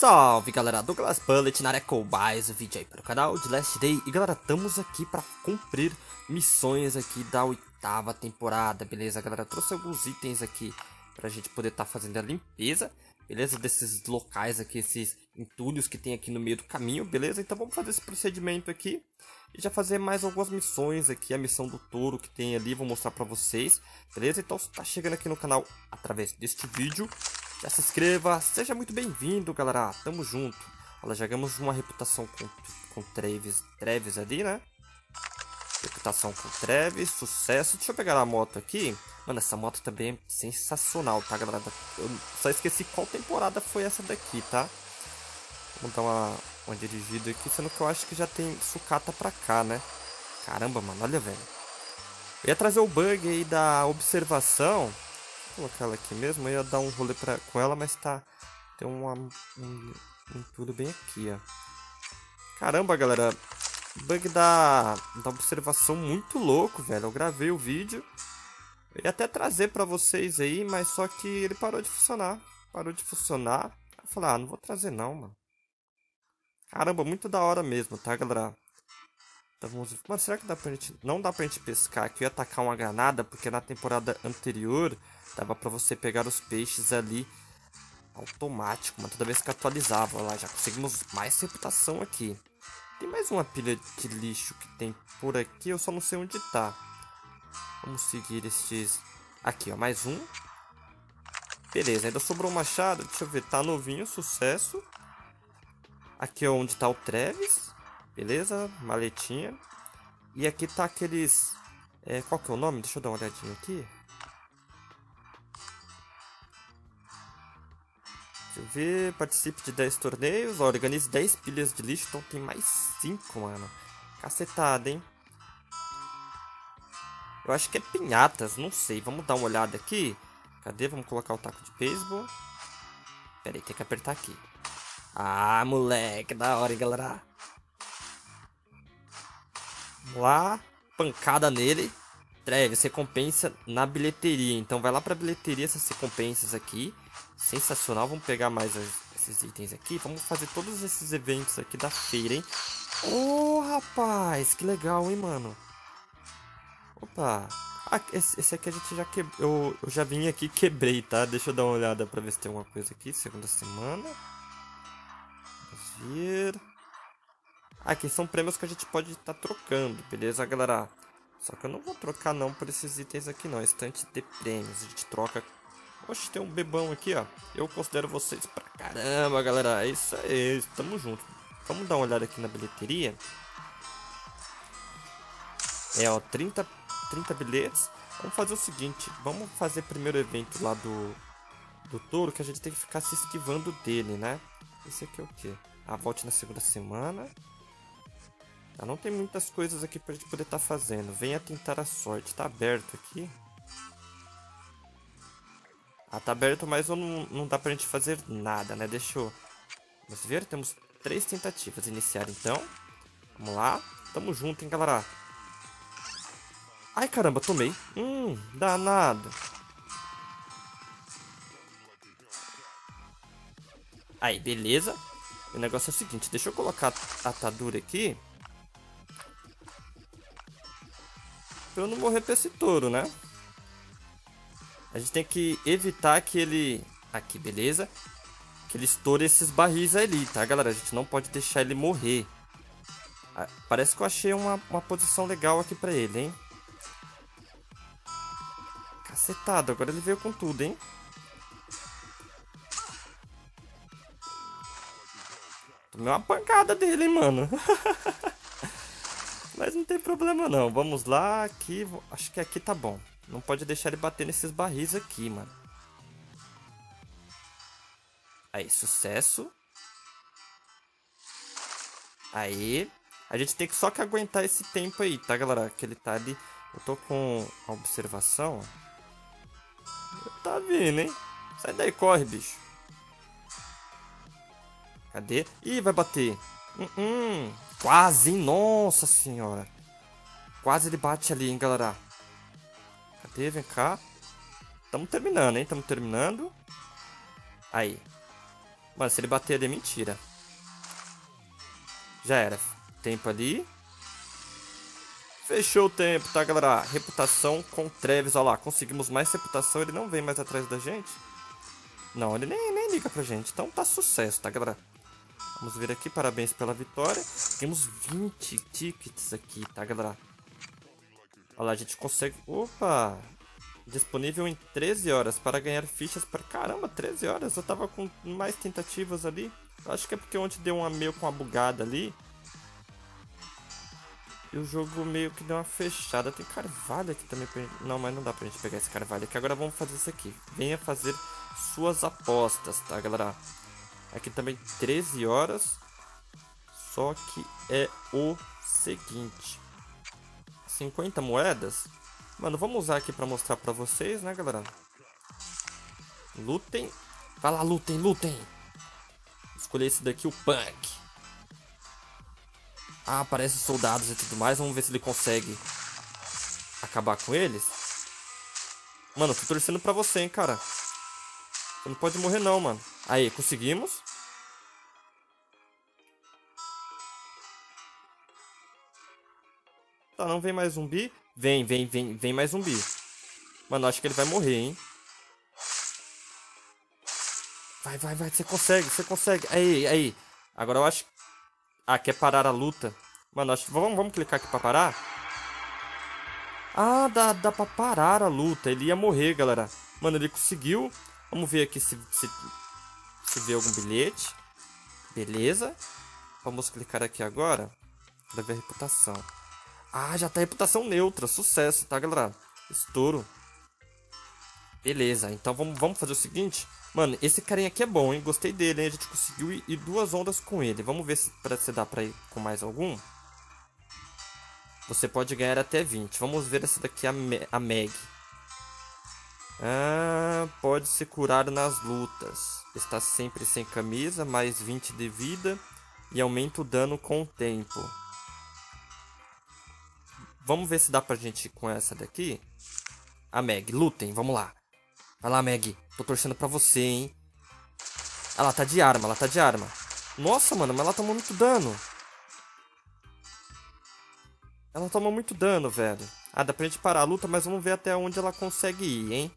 Salve galera, Douglas Bullet na área com mais um vídeo aí para o canal de Last Day. E galera, estamos aqui para cumprir missões aqui da 8ª temporada, beleza galera? Trouxe alguns itens aqui pra gente poder estar fazendo a limpeza, beleza? Desses locais aqui, esses entulhos que tem aqui no meio do caminho, beleza? Então vamos fazer esse procedimento aqui e já fazer mais algumas missões aqui. A missão do touro que tem ali, vou mostrar pra vocês, beleza? Então se tá chegando aqui no canal através deste vídeo, já se inscreva, seja muito bem-vindo, galera. Tamo junto. Olha, já ganhamos uma reputação com Treves ali, né? Reputação com Treves, sucesso. Deixa eu pegar a moto aqui. Mano, essa moto também é sensacional, tá, galera? Eu só esqueci qual temporada foi essa daqui, tá? Vamos dar uma dirigida aqui, sendo que eu acho que já tem sucata pra cá, né? Caramba, mano, olha, velho. Eu ia trazer o bug aí da observação. Vou colocar ela aqui mesmo, eu ia dar um rolê com ela, mas tá... Tem um tudo bem aqui, ó. Caramba, galera. Bug da observação muito louco, velho. Eu gravei o vídeo. Eu ia até trazer pra vocês aí, mas só que ele parou de funcionar. Parou de funcionar. Eu falei, ah, não vou trazer não, mano. Caramba, muito da hora mesmo, tá, galera? Então vamos ver. Mano, será que dá pra gente... Não dá pra gente pescar aqui. Eu ia atacar uma granada, porque na temporada anterior dava pra você pegar os peixes ali automático, mas toda vez que atualizava. Olha lá, já conseguimos mais reputação aqui. Tem mais uma pilha de lixo que tem por aqui, eu só não sei onde tá. Vamos seguir estes... Aqui, ó, mais um. Beleza, ainda sobrou um machado, deixa eu ver, tá novinho, sucesso. Aqui é onde tá o Treves. Beleza, maletinha. E aqui tá aqueles... qual que é o nome? Deixa eu dar uma olhadinha aqui. Deixa eu ver, participe de 10 torneios, ó, organize 10 pilhas de lixo, então tem mais 5, mano. Cacetada, hein? Eu acho que é pinhatas, não sei, vamos dar uma olhada aqui. Cadê? Vamos colocar o taco de beisebol. Pera aí, tem que apertar aqui. Ah, moleque, da hora, hein, galera. Vamos lá, pancada nele. Treves, recompensa na bilheteria, então vai lá pra bilheteria essas recompensas aqui. Sensacional, vamos pegar mais esses itens aqui. Vamos fazer todos esses eventos aqui da feira, hein? Oh, rapaz, que legal, hein, mano? Opa. Ah, esse aqui a gente já quebrou. Eu já vim aqui e quebrei, tá? Deixa eu dar uma olhada pra ver se tem alguma coisa aqui. Segunda semana. Vamos ver. Ah, aqui são prêmios que a gente pode estar trocando, beleza, galera? Só que eu não vou trocar não por esses itens aqui não. Estante de prêmios, a gente troca... Oxe, tem um bebão aqui, ó. Eu considero vocês pra caramba, galera. É isso aí, tamo junto. Vamos dar uma olhada aqui na bilheteria. Ó, 30 bilhetes. Vamos fazer o seguinte, vamos fazer primeiro o evento lá do touro, que a gente tem que ficar se esquivando dele, né? Esse aqui é o quê? A volte na segunda semana. Já não tem muitas coisas aqui pra gente poder estar fazendo. Venha tentar a sorte. Tá aberto aqui. Ah, tá aberto, mas não dá pra gente fazer nada, né? Deixa eu... Vamos ver, temos 3 tentativas. Iniciar, então. Vamos lá. Tamo junto, hein, galera. Ai, caramba, tomei. Danado. Aí, beleza. O negócio é o seguinte, deixa eu colocar a atadura aqui. Pra eu não morrer pra esse touro, né? A gente tem que evitar que ele... Aqui, beleza? Que ele estoure esses barris ali, tá, galera? A gente não pode deixar ele morrer. Ah, parece que eu achei uma posição legal aqui pra ele, hein? Cacetado, agora ele veio com tudo, hein? Tomei uma pancada dele, hein, mano? Mas não tem problema não. Vamos lá, aqui... Acho que aqui tá bom. Não pode deixar ele bater nesses barris aqui, mano. Aí, sucesso. Aí. A gente tem que só que aguentar esse tempo aí, tá, galera? Que ele tá ali... Eu tô com a observação. Tá vindo, hein? Sai daí, corre, bicho. Cadê? Ih, vai bater. Quase, hein? Nossa senhora. Quase ele bate ali, hein, galera. Cadê? Vem cá. Tamo terminando, hein? Tamo terminando. Aí. Mano, se ele bater ali é mentira. Já era. Tempo ali. Fechou o tempo, tá, galera? Reputação com Travis, olha lá. Conseguimos mais reputação, ele não vem mais atrás da gente. Não, ele nem liga pra gente. Então tá sucesso, tá, galera? Vamos ver aqui, parabéns pela vitória. Temos 20 tickets aqui, tá, galera? Olha lá, a gente consegue... Opa! Disponível em 13 horas para ganhar fichas para... Caramba, 13 horas? Eu tava com mais tentativas ali. Acho que é porque ontem deu meio com uma bugada ali. E o jogo meio que deu uma fechada. Tem carvalho aqui também pra gente... Não, mas não dá pra gente pegar esse carvalho aqui. Agora vamos fazer isso aqui. Venha fazer suas apostas, tá, galera? Aqui também 13 horas. Só que é o seguinte. 50 moedas. Mano, vamos usar aqui pra mostrar pra vocês, né, galera? Lutem. Vai lá, lutem, lutem. Escolher esse daqui, o Punk. Ah, aparece soldados e tudo mais. Vamos ver se ele consegue acabar com eles. Mano, tô torcendo pra você, hein, cara. Você não pode morrer não, mano. Aí, conseguimos. Tá, não vem mais zumbi. Vem mais zumbi. Mano, acho que ele vai morrer, hein. Vai, você consegue, você consegue. Aí. Agora eu acho... Ah, quer parar a luta. Mano, acho... Vamos clicar aqui pra parar? Ah, dá pra parar a luta. Ele ia morrer, galera. Mano, ele conseguiu. Vamos ver aqui se vê algum bilhete. Beleza. Vamos clicar aqui agora. Pra ver a reputação. Ah, já tá reputação neutra. Sucesso, tá, galera? Estouro. Beleza, então vamos fazer o seguinte. Mano, esse carinha aqui é bom, hein? Gostei dele, hein? A gente conseguiu ir 2 ondas com ele. Vamos ver se dá pra ir com mais algum. Você pode ganhar até 20. Vamos ver essa daqui, a Meg. Ah, pode se curar nas lutas. Está sempre sem camisa, mais 20 de vida. E aumenta o dano com o tempo. Vamos ver se dá pra gente ir com essa daqui. A Meg, lutem, vamos lá. Vai lá, Meg. Tô torcendo pra você, hein. Ela tá de arma, Nossa, mano, mas ela tomou muito dano. Ela tomou muito dano, velho. Ah, dá pra gente parar a luta, mas vamos ver até onde ela consegue ir, hein.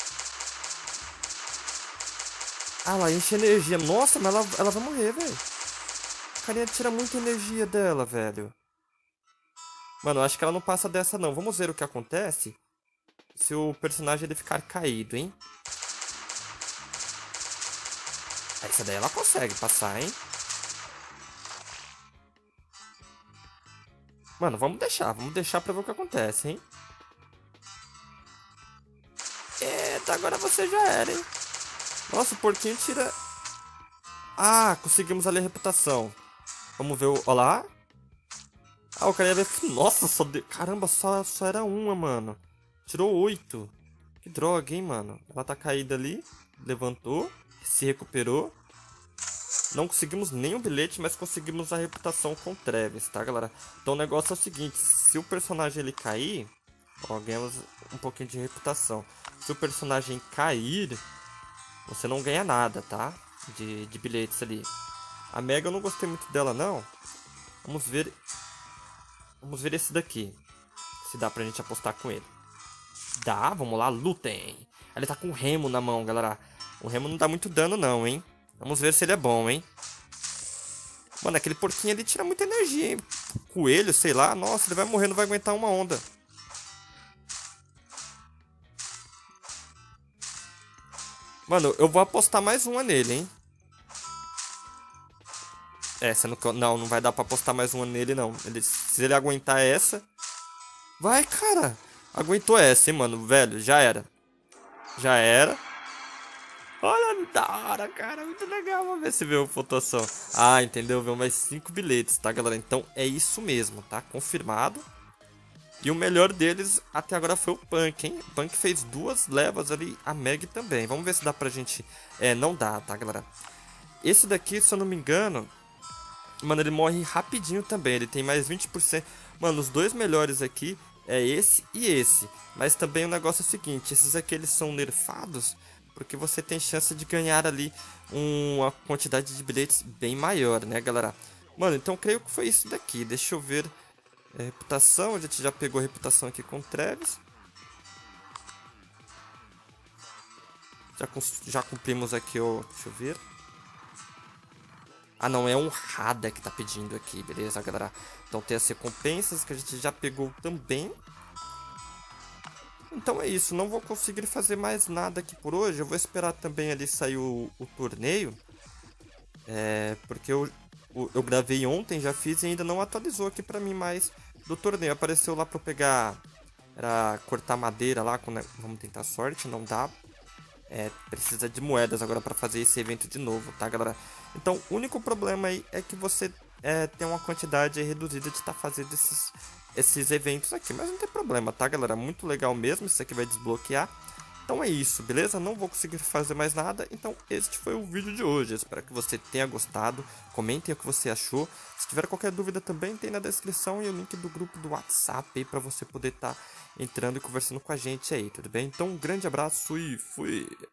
Ah, ela enche energia. Nossa, mas ela vai morrer, velho. A carinha tira muita energia dela, velho. Mano, eu acho que ela não passa dessa, não. Vamos ver o que acontece se o personagem ele ficar caído, hein? Essa daí ela consegue passar, hein? Mano, vamos deixar pra ver o que acontece, hein? Eita, agora você já era, hein? Nossa, o porquinho tira... Ah, conseguimos ali a reputação. Vamos ver o... Olha lá. Ah, o cara ia ver... Nossa, caramba, só era uma, mano. Tirou 8. Que droga, hein, mano. Ela tá caída ali. Levantou. Se recuperou. Não conseguimos nenhum bilhete, mas conseguimos a reputação com Travis, tá, galera? Então o negócio é o seguinte. Se o personagem ele cair... Ó, ganhamos um pouquinho de reputação. Se o personagem cair... Você não ganha nada, tá? De bilhetes ali. A Mega eu não gostei muito dela, não. Vamos ver esse daqui. Se dá pra gente apostar com ele. Dá, vamos lá, lutem. Ele tá com o remo na mão, galera. O remo não dá muito dano não, hein. Vamos ver se ele é bom, hein. Mano, aquele porquinho ali tira muita energia, hein. Coelho, sei lá. Nossa, ele vai morrer, não vai aguentar uma onda. Mano, eu vou apostar mais uma nele, hein. Não vai dar pra apostar mais uma nele, não. Se ele aguentar essa... Vai, cara. Aguentou essa, hein, mano. Velho, já era. Olha, da hora, cara. Muito legal. Vamos ver se veio a pontuação. Ah, entendeu? Veio mais 5 bilhetes, tá, galera? Então é isso mesmo, tá? Confirmado. E o melhor deles até agora foi o Punk, hein? O Punk fez 2 levas ali. A Meg também. Vamos ver se dá pra gente... não dá, tá, galera? Esse daqui, se eu não me engano... Mano, ele morre rapidinho também. Ele tem mais 20%. Mano, os 2 melhores aqui é esse e esse. Mas também o negócio é o seguinte. Esses aqui, eles são nerfados... porque você tem chance de ganhar ali uma quantidade de bilhetes bem maior, né, galera? Mano, então creio que foi isso daqui. Deixa eu ver. Reputação, a gente já pegou a reputação aqui com o Travis. Já cumprimos aqui o... Deixa eu ver. Ah, não, é um Rada que tá pedindo aqui, beleza, galera? Então tem as recompensas que a gente já pegou também. Então é isso, não vou conseguir fazer mais nada aqui por hoje. Eu vou esperar também ali sair o torneio. Porque eu gravei ontem, já fiz e ainda não atualizou aqui pra mim mais do torneio. Apareceu lá pra eu pegar, era cortar madeira lá, vamos tentar sorte, não dá. Precisa de moedas agora pra fazer esse evento de novo, tá, galera? Então, o único problema aí é que você tem uma quantidade reduzida de estar fazendo esses eventos aqui. Mas não tem problema, tá, galera? Muito legal mesmo, isso aqui vai desbloquear. Então é isso, beleza? Não vou conseguir fazer mais nada, então este foi o vídeo de hoje. Espero que você tenha gostado, comentem o que você achou. Se tiver qualquer dúvida também tem na descrição e o link do grupo do WhatsApp aí pra você poder estar entrando e conversando com a gente aí, tudo bem? Então um grande abraço e fui!